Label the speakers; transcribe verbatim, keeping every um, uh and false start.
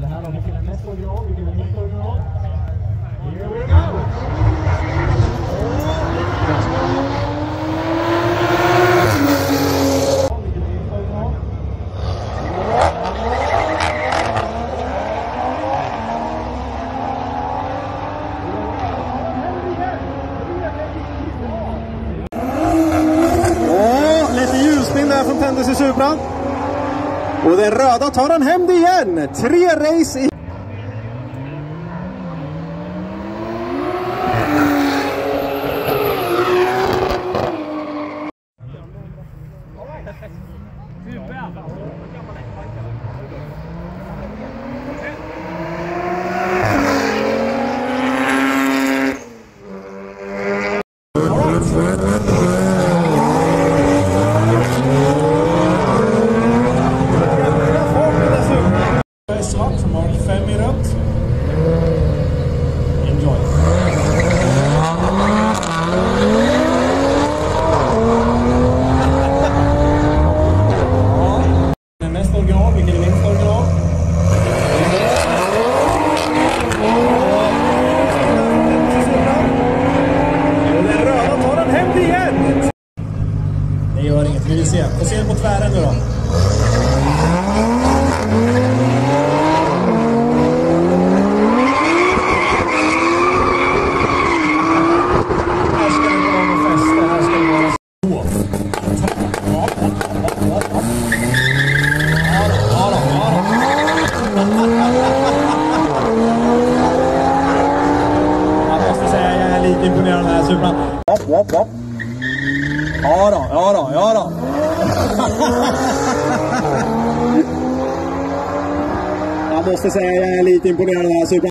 Speaker 1: Det här har vilken är mest original, vilken är minst original. Here we go!
Speaker 2: Från G R Supra. Och den röda tar han hem det igen. Tre race i...
Speaker 1: Svart som har fem i rött. Enjoy. Den är mest original, vilken är minst original? Den röda tar den hem igen. Det gör inget, vi vill se. Få se på tvären nu då. Jag måste säga jag är lite imponerad här Supra. Hopp, hopp, hopp. Ja då, ja då, ja då. Jag måste säga jag är lite imponerad här Supra.